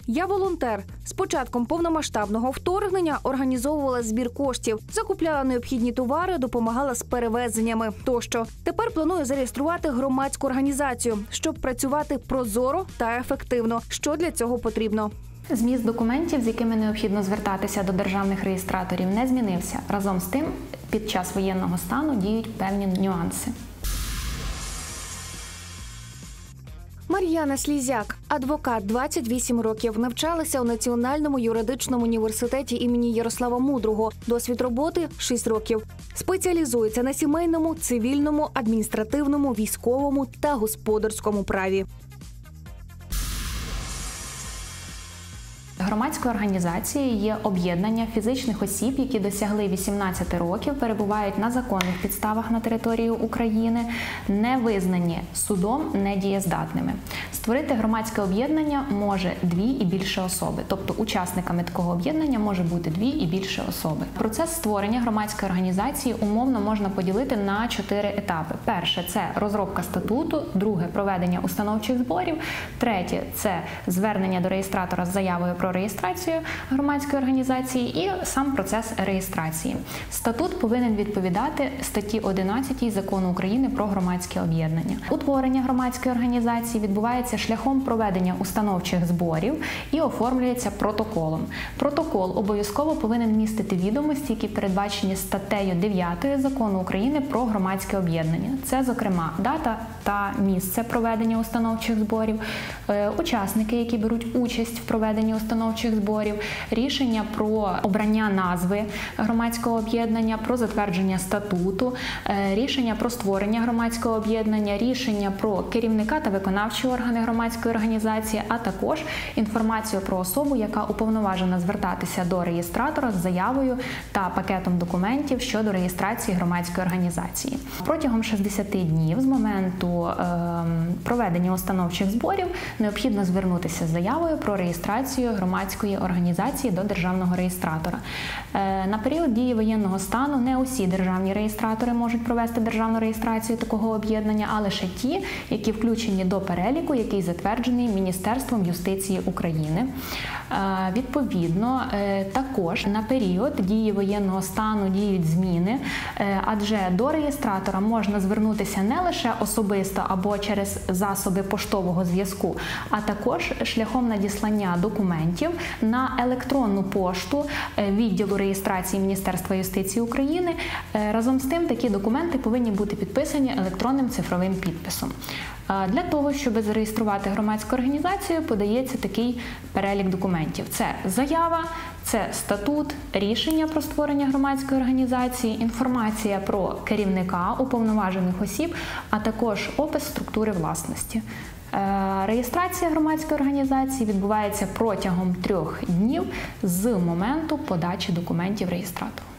Я волонтер. З початком повномасштабного вторгнення організовувала збір коштів, закупляла необхідні товари, допомагала з перевезеннями тощо. Тепер планую зареєструвати громадську організацію, щоб працювати прозоро та ефективно. Що для цього потрібно? Зміст документів, з якими необхідно звертатися до державних реєстраторів, не змінився. Разом з тим, під час воєнного стану діють певні нюанси. Мар'яна Слізяк, адвокат, 28 років, навчалася у Національному юридичному університеті імені Ярослава Мудрого. Досвід роботи – 6 років. Спеціалізується на сімейному, цивільному, адміністративному, військовому та господарському праві. Громадською організацією є об'єднання фізичних осіб, які досягли 18 років, перебувають на законних підставах на території України, не визнані судом недієздатними. Створити громадське об'єднання може 2 і більше особи, тобто учасниками такого об'єднання може бути 2 і більше особи. Процес створення громадської організації умовно можна поділити на 4 етапи. Перше – це розробка статуту, друге – проведення установчих зборів, третє – це звернення до реєстратора з заявою про реєстрацію громадської організації і сам процес реєстрації. Статут повинен відповідати статті 11 Закону України про громадське об'єднання. Утворення громадської організації відбувається шляхом проведення установчих зборів і оформлюється протоколом. Протокол обов'язково повинен містити відомості, які передбачені статтею 9 Закону України про громадське об'єднання. Це, зокрема, дата та місце проведення установчих зборів, учасники, які беруть участь в проведенні установчих зборів, рішення про обрання назви громадського об'єднання, про затвердження статуту, рішення про створення громадського об'єднання, рішення про керівника та виконавчі органи громадської організації, а також інформацію про особу, яка уповноважена звертатися до реєстратора з заявою та пакетом документів щодо реєстрації громадської організації. Протягом 60 днів з моменту проведення установчих зборів необхідно звернутися з заявою про реєстрацію громадської організації до державного реєстратора. На період дії воєнного стану не усі державні реєстратори можуть провести державну реєстрацію такого об'єднання, а лише ті, які включені до переліку, який затверджений Міністерством юстиції України. Відповідно, також на період дії воєнного стану діють зміни, адже до реєстратора можна звернутися не лише особисто або через засоби поштового зв'язку, а також шляхом надіслання документів на електронну пошту відділу реєстрації Міністерства юстиції України. Разом з тим, такі документи повинні бути підписані електронним цифровим підписом. Для того, щоб зареєструвати громадську організацію, подається такий перелік документів. Це заява, це статут, рішення про створення громадської організації, інформація про керівника, уповноважених осіб, а також опис структури власності. Реєстрація громадської організації відбувається протягом 3 днів з моменту подачі документів реєстратору.